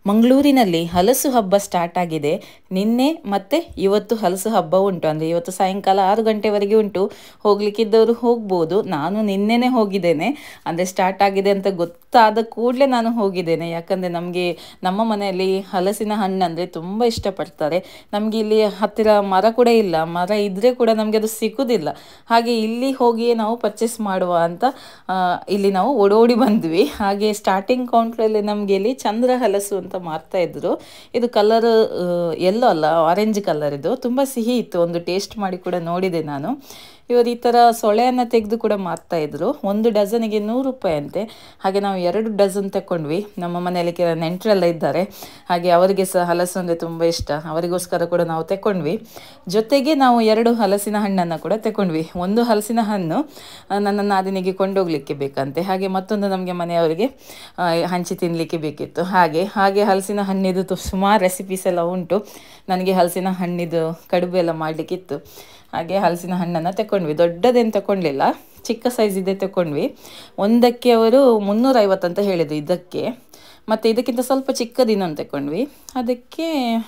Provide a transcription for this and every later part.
ಮಂಗಳೂರಿನಲ್ಲಿ ಹಲಸು ಹಬ್ಬ ಸ್ಟಾರ್ಟ್ ಆಗಿದೆ. ನಿನ್ನೆ ಮತ್ತೆ ಇವತ್ತು ಹಲಸು ಹಬ್ಬ ಉಂಟು. ಅಂದರೆ ಇವತ್ತು ಸಾಯಂಕಾಲ 6 ಗಂಟೆವರೆಗೆ ಉಂಟು. ಹೋಗ್ಲಿಕ್ಕಿದ್ದವರು ಹೋಗ್ಬೋದು. ನಾನು ನಿನ್ನೆನೇ ಹೋಗಿದ್ದೇನೆ. ಅಂದರೆ ಸ್ಟಾರ್ಟ್ ಆಗಿದೆ ಅಂತ ಗೊತ್ತಾದ ಕೂಡಲೇ ನಾನು ಹೋಗಿದ್ದೇನೆ. ಯಾಕಂದರೆ ನಮ್ಮ ಮನೆಯಲ್ಲಿ ಹಲಸಿನ ಹಣ್ಣು ಅಂದರೆ ತುಂಬ ಇಷ್ಟಪಡ್ತಾರೆ. ನಮಗೆ ಇಲ್ಲಿ ಹತ್ತಿರ ಮರ ಕೂಡ ಇಲ್ಲ. ಮರ ಇದ್ದರೆ ಕೂಡ ನಮಗೆ ಅದು ಸಿಗೋದಿಲ್ಲ. ಹಾಗೆ ಇಲ್ಲಿ ಹೋಗಿಯೇ ನಾವು ಪರ್ಚೇಸ್ ಮಾಡುವ ಅಂತ ಇಲ್ಲಿ ನಾವು ಓಡೋಡಿ ಬಂದ್ವಿ. ಹಾಗೆ ಸ್ಟಾರ್ಟಿಂಗ್ ಕೌಂಟ್ರಲ್ಲಿ ನಮಗೆ ಇಲ್ಲಿ ಚಂದ್ರ ಹಲಸು ಅಂತ ಮಾರ್ತಾ ಇದ್ರು. ಇದು ಕಲರ್ ಎಲ್ಲೋ ಅಲ್ಲ, ಆರೆಂಜ್ ಕಲರ್. ಇದು ತುಂಬ ಸಿಹಿ ಇತ್ತು. ಒಂದು ಟೇಸ್ಟ್ ಮಾಡಿ ಕೂಡ ನೋಡಿದೆ ನಾನು. ಇವರು ಈ ಥರ ಸೊಳೆಯನ್ನು ತೆಗೆದು ಕೂಡ ಮಾರ್ತಾ ಇದ್ರು. ಒಂದು ಡಜನಿಗೆ 100 ರೂಪಾಯಿ ಅಂತೆ. ಹಾಗೆ ನಾವು 2 ಡಜನ್ ತಗೊಂಡ್ವಿ. ನಮ್ಮ ಮನೆಯಲ್ಲಿ ನೆಂಟರೆಲ್ಲ ಇದ್ದಾರೆ. ಹಾಗೆ ಅವರಿಗೆ ಸಹ ಹಲಸು ಅಂದರೆ ತುಂಬ ಇಷ್ಟ. ಅವರಿಗೋಸ್ಕರ ಕೂಡ ನಾವು ತಗೊಂಡ್ವಿ. ಜೊತೆಗೆ ನಾವು 2 ಹಲಸಿನ ಹಣ್ಣನ್ನು ಕೂಡ ತಗೊಂಡ್ವಿ. ಒಂದು ಹಲಸಿನ ಹಣ್ಣು ನನ್ನ ನಾದಿನಿಗೆ ಕೊಂಡೋಗ್ಲಿಕ್ಕೆ ಬೇಕಂತೆ. ಹಾಗೆ ಮತ್ತೊಂದು ನಮಗೆ ಮನೆಯವರಿಗೆ ಹಂಚಿ ತಿನ್ನಲಿಕ್ಕೆ ಬೇಕಿತ್ತು. ಹಾಗೆ ಹಲಸಿನ ಹಣ್ಣಿದು ಸುಮಾರು ರೆಸಿಪೀಸ್ ಎಲ್ಲ ಉಂಟು. ನನಗೆ ಹಲಸಿನ ಹಣ್ಣಿದು ಕಡುಬು ಎಲ್ಲ ಮಾಡಲಿಕ್ಕಿತ್ತು. ಹಾಗೆ ಹಲಸಿನ ಹಣ್ಣನ್ನು ತಗೊಂಡ್ವಿ. ದೊಡ್ಡದೇನು ತಗೊಳ್ಳಿಲ್ಲ, ಚಿಕ್ಕ ಸೈಜ್ ಇದೆ ತಗೊಂಡ್ವಿ. ಒಂದಕ್ಕೆ ಅವರು 350 ಅಂತ ಹೇಳಿದ್ರು ಇದಕ್ಕೆ. ಮತ್ತು ಇದಕ್ಕಿಂತ ಸ್ವಲ್ಪ ಚಿಕ್ಕದಿನೊಂದು ತಗೊಂಡ್ವಿ. ಅದಕ್ಕೆ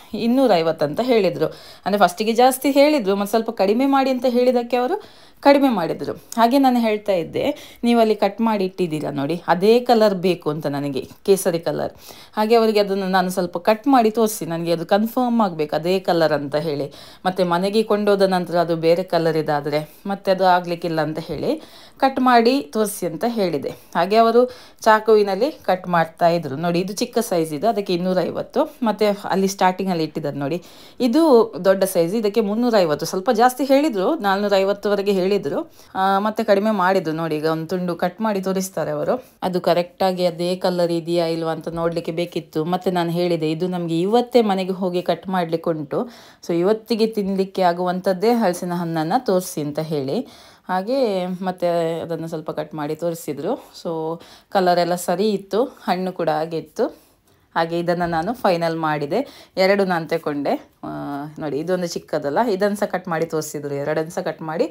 250 ಅಂತ ಹೇಳಿದರು. ಅಂದರೆ ಫಸ್ಟಿಗೆ ಜಾಸ್ತಿ ಹೇಳಿದರು, ಮತ್ತು ಸ್ವಲ್ಪ ಕಡಿಮೆ ಮಾಡಿ ಅಂತ ಹೇಳಿದ್ದಕ್ಕೆ ಅವರು ಕಡಿಮೆ ಮಾಡಿದರು. ಹಾಗೆ ನಾನು ಹೇಳ್ತಾ ಇದ್ದೆ, ನೀವು ಅಲ್ಲಿ ಕಟ್ ಮಾಡಿ ಇಟ್ಟಿದ್ದೀರಾ ನೋಡಿ, ಅದೇ ಕಲರ್ ಬೇಕು ಅಂತ ನನಗೆ, ಕೇಸರಿ ಕಲರ್. ಹಾಗೆ ಅವರಿಗೆ ಅದನ್ನು ನಾನು ಸ್ವಲ್ಪ ಕಟ್ ಮಾಡಿ ತೋರಿಸಿ, ನನಗೆ ಅದು ಕನ್ಫರ್ಮ್ ಆಗಬೇಕು ಅದೇ ಕಲರ್ ಅಂತ ಹೇಳಿ. ಮತ್ತು ಮನೆಗೆ ಕೊಂಡೋದ ನಂತರ ಅದು ಬೇರೆ ಕಲರ್ ಇದಾದರೆ ಮತ್ತೆ ಅದು ಆಗಲಿಕ್ಕಿಲ್ಲ ಅಂತ ಹೇಳಿ ಕಟ್ ಮಾಡಿ ತೋರಿಸಿ ಅಂತ ಹೇಳಿದೆ. ಹಾಗೆ ಅವರು ಚಾಕುವಿನಲ್ಲಿ ಕಟ್ ಮಾಡ್ತಾ ಇದ್ರು. ನೋಡಿ, ಇದು ಚಿಕ್ಕ ಸೈಜ್ ಇದು, ಅದಕ್ಕೆ 250. ಮತ್ತು ಅಲ್ಲಿ ಸ್ಟಾರ್ಟಿಂಗಲ್ಲಿ ಇಟ್ಟಿದ್ದಾರೆ ನೋಡಿ, ಇದು ದೊಡ್ಡ ಸೈಜ್, ಇದಕ್ಕೆ 350. ಸ್ವಲ್ಪ ಜಾಸ್ತಿ ಹೇಳಿದರು, 450ವರೆಗೆ ಹೇಳಿದರು. ಮತ್ತೆ ಕಡಿಮೆ ಮಾಡಿದ್ರು. ನೋಡಿ, ಈಗ ಒಂದು ತುಂಡು ಕಟ್ ಮಾಡಿ ತೋರಿಸ್ತಾರೆ ಅವರು. ಅದು ಕರೆಕ್ಟಾಗಿ ಅದೇ ಕಲರ್ ಇದೆಯಾ ಇಲ್ವಾ ಅಂತ ನೋಡಲಿಕ್ಕೆ ಬೇಕಿತ್ತು. ಮತ್ತು ನಾನು ಹೇಳಿದೆ, ಇದು ನಮಗೆ ಇವತ್ತೇ ಮನೆಗೆ ಹೋಗಿ ಕಟ್ ಮಾಡಲಿಕ್ಕೆ ಉಂಟು, ಸೊ ಇವತ್ತಿಗೆ ತಿನ್ನಲಿಕ್ಕೆ ಆಗುವಂಥದ್ದೇ ಹಲಸಿನ ಹಣ್ಣನ್ನು ತೋರಿಸಿ ಅಂತ ಹೇಳಿ. ಹಾಗೆ ಮತ್ತೆ ಅದನ್ನು ಸ್ವಲ್ಪ ಕಟ್ ಮಾಡಿ ತೋರಿಸಿದ್ರು. ಸೊ ಕಲರೆಲ್ಲ ಸರಿ ಇತ್ತು, ಹಣ್ಣು ಕೂಡ ಹಾಗೆ ಇತ್ತು. ಹಾಗೆ ಇದನ್ನು ನಾನು ಫೈನಲ್ ಮಾಡಿದೆ. 2 ನಾನು ತಗೊಂಡೆ. ನೋಡಿ, ಇದೊಂದು ಚಿಕ್ಕದಲ್ಲ, ಇದನ್ನು ಸಹ ಕಟ್ ಮಾಡಿ ತೋರಿಸಿದ್ರು. 2 ಸಹ ಕಟ್ ಮಾಡಿ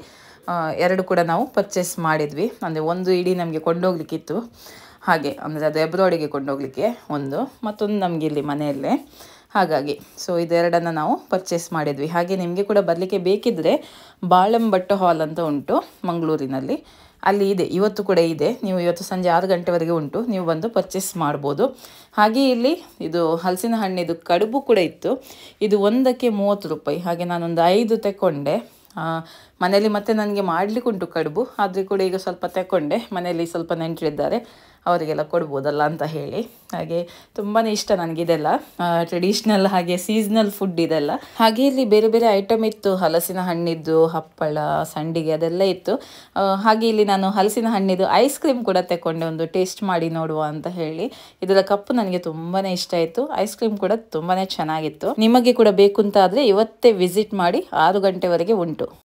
2 ಕೂಡ ನಾವು ಪರ್ಚೇಸ್ ಮಾಡಿದ್ವಿ. ಅಂದರೆ ಒಂದು ಇಡೀ ನಮಗೆ ಕೊಂಡೋಗ್ಲಿಕ್ಕಿತ್ತು. ಹಾಗೆ ಅಂದರೆ ಅದು ಎಬ್ರೋಡಿಗೆ ಕೊಂಡೋಗ್ಲಿಕ್ಕೆ ಒಂದು, ಮತ್ತೊಂದು ನಮಗೆ ಇಲ್ಲಿ ಮನೆಯಲ್ಲೇ. ಹಾಗಾಗಿ ಸೊ ಇದೆರಡನ್ನು ನಾವು ಪರ್ಚೇಸ್ ಮಾಡಿದ್ವಿ. ಹಾಗೆ ನಿಮಗೆ ಕೂಡ ಬರಲಿಕ್ಕೆ ಬೇಕಿದ್ದರೆ ಬಾಳಂಬಟ್ಟು ಹಾಲ್ ಅಂತ ಉಂಟು ಮಂಗಳೂರಿನಲ್ಲಿ, ಅಲ್ಲಿ ಇದೆ. ಇವತ್ತು ಕೂಡ ಇದೆ. ನೀವು ಇವತ್ತು ಸಂಜೆ 6 ಗಂಟೆವರೆಗೆ ಉಂಟು, ನೀವು ಬಂದು ಪರ್ಚೇಸ್ ಮಾಡ್ಬೋದು. ಹಾಗೆ ಇಲ್ಲಿ ಇದು ಹಲಸಿನ ಹಣ್ಣಿದು ಕಡುಬು ಕೂಡ ಇತ್ತು. ಇದು ಒಂದಕ್ಕೆ 30 ರೂಪಾಯಿ. ಹಾಗೆ ನಾನೊಂದು 5 ತಗೊಂಡೆ. ಮನೆಯಲ್ಲಿ ಮತ್ತೆ ನನಗೆ ಮಾಡಲಿಕ್ಕೆ ಉಂಟು ಕಡುಬು, ಆದರೆ ಕೂಡ ಈಗ ಸ್ವಲ್ಪ ತಗೊಂಡೆ. ಮನೆಯಲ್ಲಿ ಸ್ವಲ್ಪ ನೆಂಟರಿದ್ದಾರೆ, ಅವರಿಗೆಲ್ಲ ಕೊಡ್ಬೋದಲ್ಲ ಅಂತ ಹೇಳಿ. ಹಾಗೆ ತುಂಬಾ ಇಷ್ಟ ನನಗಿದೆಲ್ಲ ಟ್ರೆಡಿಷ್ನಲ್, ಹಾಗೆ ಸೀಸ್ನಲ್ ಫುಡ್ ಇದೆಲ್ಲ. ಹಾಗೆ ಇಲ್ಲಿ ಬೇರೆ ಬೇರೆ ಐಟಮ್ ಇತ್ತು. ಹಲಸಿನ ಹಣ್ಣಿದ್ದು ಹಪ್ಪಳ, ಸಂಡಿಗೆ ಅದೆಲ್ಲ ಇತ್ತು. ಹಾಗೆ ಇಲ್ಲಿ ನಾನು ಹಲಸಿನ ಹಣ್ಣಿದ್ದು ಐಸ್ ಕ್ರೀಮ್ ಕೂಡ ತಗೊಂಡೆ, ಒಂದು ಟೇಸ್ಟ್ ಮಾಡಿ ನೋಡುವ ಅಂತ ಹೇಳಿ. ಇದರ ಕಪ್ಪು ನನಗೆ ತುಂಬಾ ಇಷ್ಟ ಆಯಿತು. ಐಸ್ ಕ್ರೀಮ್ ಕೂಡ ತುಂಬಾ ಚೆನ್ನಾಗಿತ್ತು. ನಿಮಗೆ ಕೂಡ ಬೇಕು ಅಂತ ಆದರೆ ಇವತ್ತೇ ವಿಸಿಟ್ ಮಾಡಿ, 6 ಗಂಟೆವರೆಗೆ ಉಂಟು.